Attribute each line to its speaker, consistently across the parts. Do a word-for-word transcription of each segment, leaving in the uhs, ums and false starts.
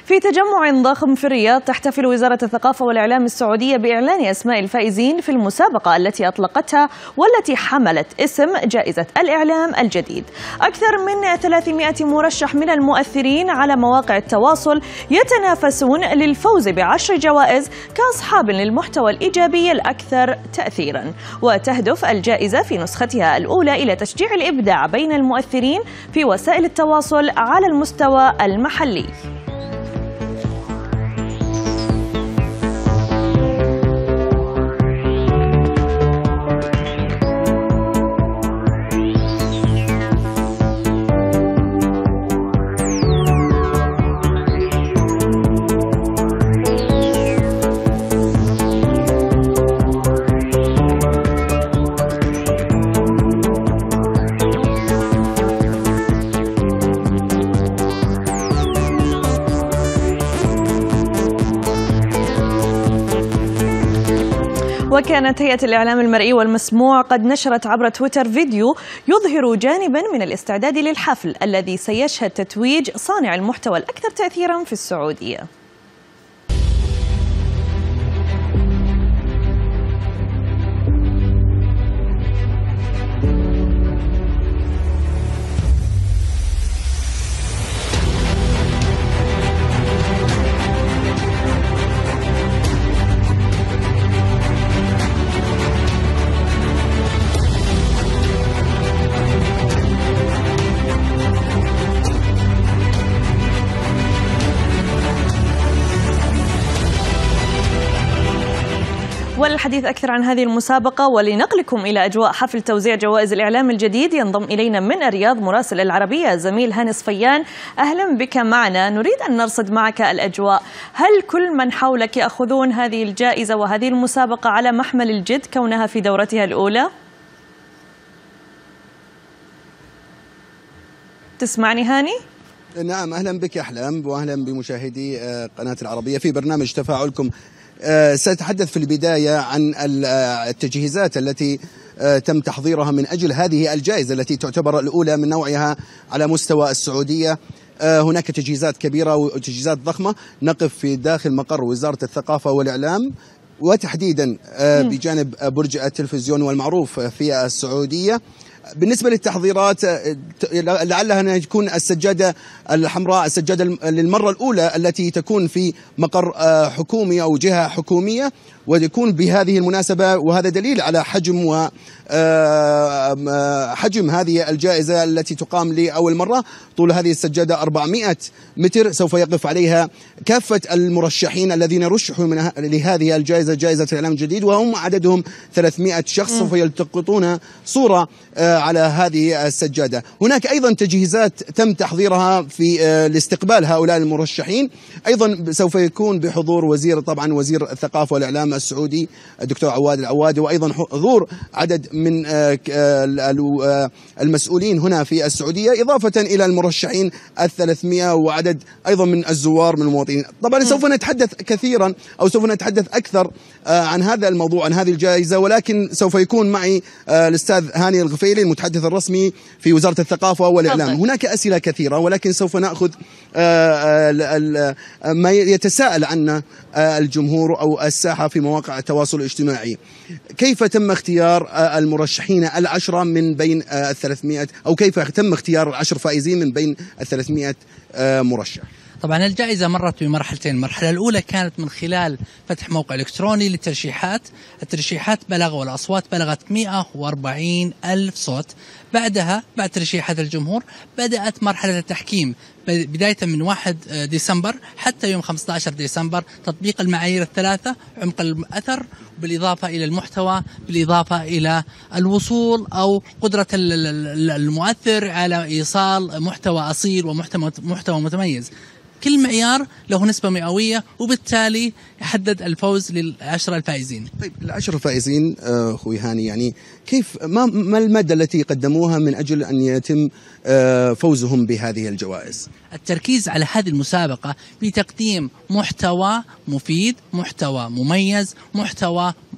Speaker 1: في تجمع ضخم في الرياض تحتفل وزارة الثقافة والإعلام السعودية بإعلان أسماء الفائزين في المسابقة التي أطلقتها والتي حملت اسم جائزة الإعلام الجديد. أكثر من ثلاثمائة مرشح من المؤثرين على مواقع التواصل يتنافسون للفوز بعشر جوائز كأصحاب للمحتوى الإيجابي الأكثر تأثيرا. وتهدف الجائزة في نسختها الأولى إلى تشجيع الإبداع بين المؤثرين في وسائل التواصل على المستوى المحلي. وكانت هيئة الإعلام المرئي والمسموع قد نشرت عبر تويتر فيديو يظهر جانبا من الاستعداد للحفل الذي سيشهد تتويج صانع المحتوى الأكثر تأثيرا في السعودية. وللحديث أكثر عن هذه المسابقة ولنقلكم إلى أجواء حفل توزيع جوائز الإعلام الجديد ينضم إلينا من الرياض مراسل العربية زميل هاني صفيان. أهلا بك معنا، نريد أن نرصد معك الأجواء. هل كل من حولك يأخذون هذه الجائزة وهذه المسابقة على محمل الجد كونها في دورتها الأولى؟ تسمعني هاني؟
Speaker 2: نعم، أهلا بك أحلام وأهلا بمشاهدي قناة العربية في برنامج تفاعلكم. سأتحدث في البداية عن التجهيزات التي تم تحضيرها من أجل هذه الجائزة التي تعتبر الأولى من نوعها على مستوى السعودية. هناك تجهيزات كبيرة وتجهيزات ضخمة. نقف في داخل مقر وزارة الثقافة والإعلام وتحديدا بجانب برج التلفزيون والمعروف في السعودية. بالنسبة للتحضيرات لعلها أن تكون السجادة الحمراء السجادة للمرة الأولى التي تكون في مقر حكومي أو جهة حكومية، ويكون بهذه المناسبة، وهذا دليل على حجم و حجم هذه الجائزة التي تقام لأول مرة. طول هذه السجادة أربعمائة متر، سوف يقف عليها كافة المرشحين الذين رشحوا من لهذه الجائزة، جائزة الإعلام الجديد، وهم عددهم ثلاثمائة شخص سوف يلتقطون صورة على هذه السجادة. هناك أيضا تجهيزات تم تحضيرها في لاستقبال هؤلاء المرشحين. أيضا سوف يكون بحضور وزير طبعا وزير الثقافة والإعلام السعودي الدكتور عواد العوادي، وأيضا حضور عدد من المسؤولين هنا في السعودية، إضافة إلى المرشحين الثلاثمائة وعدد أيضا من الزوار من المواطنين. طبعا سوف نتحدث كثيرا أو سوف نتحدث أكثر عن هذا الموضوع، عن هذه الجائزة، ولكن سوف يكون معي الأستاذ هاني الغفيلي المتحدث الرسمي في وزارة الثقافة والإعلام. هناك أسئلة كثيرة، ولكن سوف نأخذ ما يتساءل عنه الجمهور أو الساحة في مواقع التواصل الاجتماعي. كيف تم اختيار المرشحين العشرة من بين الثلاثمائة، أو كيف تم اختيار العشر فائزين من بين الثلاثمائة مرشح؟
Speaker 3: طبعا الجائزة مرت بمرحلتين. المرحلة الأولى كانت من خلال فتح موقع إلكتروني للترشيحات. الترشيحات بلغ والأصوات بلغت مئة وأربعين ألف صوت. بعدها بعد ترشيحات الجمهور بدأت مرحلة التحكيم بداية من واحد ديسمبر حتى يوم خمسة عشر ديسمبر، تطبيق المعايير الثلاثة: عمق الأثر، بالإضافة إلى المحتوى، بالإضافة إلى الوصول أو قدرة المؤثر على إيصال محتوى أصيل ومحتوى متميز. كل معيار له نسبة مئوية، وبالتالي يحدد الفوز للعشرة الفائزين.
Speaker 2: طيب العشرة الفائزين أخوي هاني، يعني كيف ما ما المادة التي قدموها من أجل أن يتم فوزهم بهذه الجوائز؟
Speaker 3: التركيز على هذه المسابقة بتقديم محتوى مفيد، محتوى مميز، محتوى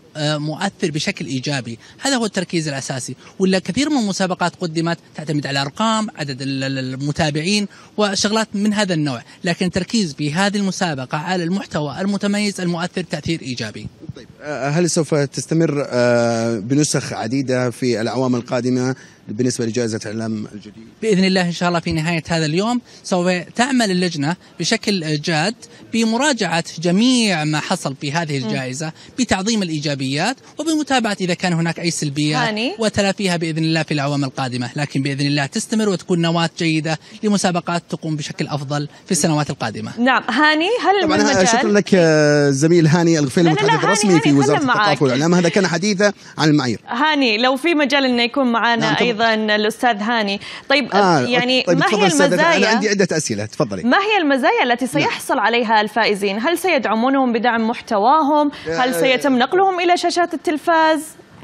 Speaker 3: مؤثر بشكل إيجابي. هذا هو التركيز الأساسي. ولا كثير من المسابقات قدمت تعتمد على أرقام، عدد المتابعين وشغلات من هذا النوع، لكن التركيز في هذه المسابقة على المحتوى المتميز المؤثر تأثير إيجابي.
Speaker 2: طيب، هل سوف تستمر بنسخ عديدة في الأعوام القادمة بالنسبة لجائزة الإعلام الجديد؟
Speaker 3: بإذن الله إن شاء الله في نهاية هذا اليوم سوف تعمل اللجنة بشكل جاد بمراجعة جميع ما حصل في هذه الجائزة، بتعظيم الإيجابيات وبمتابعة إذا كان هناك أي سلبيات وتلافيها بإذن الله في الأعوام القادمة. لكن بإذن الله تستمر وتكون نواة جيدة لمسابقات تقوم بشكل أفضل في السنوات القادمة.
Speaker 1: نعم. هاني، هل
Speaker 2: طبعا
Speaker 1: المجال...
Speaker 2: شكرا لك زميل هاني الغفيل المتحدث الرسمي في وزارة الثقافة والإعلام. هذا كان حديثه عن المعايير.
Speaker 1: هاني، لو في مجال أنه يكون معنا نعم أيضا الأستاذ هاني. طيب
Speaker 2: آه
Speaker 1: يعني
Speaker 2: طيب
Speaker 1: ما هي المزايا؟
Speaker 2: أنا عندي عدة أسئلة، تفضلي.
Speaker 1: ما هي المزايا التي سيحصل نعم. عليها الفائزين؟ هل سيدعمونهم بدعم محتواهم؟ هل سيتم نقلهم إلى شاشات التلفاز؟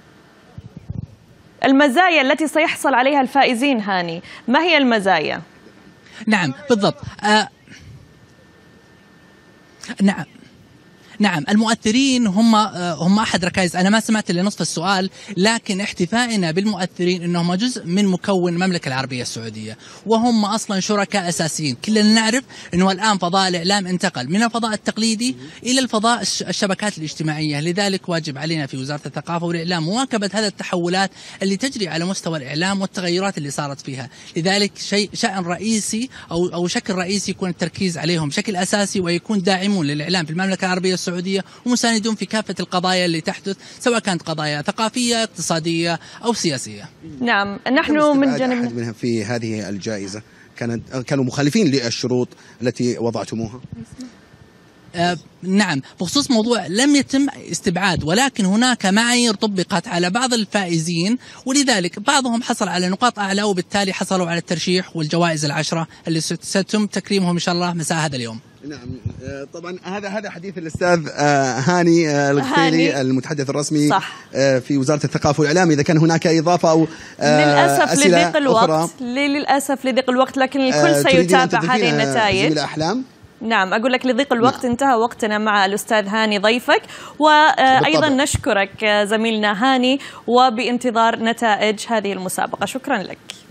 Speaker 1: المزايا التي سيحصل عليها الفائزين هاني، ما هي المزايا؟
Speaker 3: نعم بالضبط. آه نعم نعم المؤثرين هم هم احد ركائز. انا ما سمعت الا نصف السؤال، لكن احتفائنا بالمؤثرين انهم جزء من مكون المملكه العربيه السعوديه، وهم اصلا شركاء اساسيين. كلنا نعرف انه الان فضاء الاعلام انتقل من الفضاء التقليدي الى الفضاء الشبكات الاجتماعيه، لذلك واجب علينا في وزاره الثقافه والاعلام مواكبه هذه التحولات اللي تجري على مستوى الاعلام والتغيرات اللي صارت فيها. لذلك شيء شأن رئيسي او او شكل رئيسي يكون التركيز عليهم بشكل اساسي، ويكون داعمون للاعلام في المملكه العربيه السعودية ومساندون في كافة القضايا اللي تحدث، سواء كانت قضايا ثقافية، اقتصادية أو سياسية.
Speaker 1: نعم. نحن من جانبنا
Speaker 2: منها في هذه الجائزة كانت كانوا مخالفين للشروط التي وضعتموها.
Speaker 3: آه نعم، بخصوص موضوع لم يتم استبعاد، ولكن هناك معايير طبقت على بعض الفائزين، ولذلك بعضهم حصل على نقاط أعلى وبالتالي حصلوا على الترشيح والجوائز العشرة اللي ستتم تكريمهم إن شاء الله مساء هذا اليوم.
Speaker 2: نعم. طبعا هذا هذا حديث الأستاذ هاني الغفيلي المتحدث الرسمي صح. في وزارة الثقافة والإعلام. إذا كان هناك إضافة أو
Speaker 1: للأسف لضيق الوقت للأسف لضيق الوقت لكن الكل سيتابع هذه النتائج.
Speaker 2: أحلام.
Speaker 1: نعم، أقول لك لضيق الوقت نعم. انتهى وقتنا مع الأستاذ هاني ضيفك، وأيضا نشكرك زميلنا هاني، وبانتظار نتائج هذه المسابقة. شكرا لك.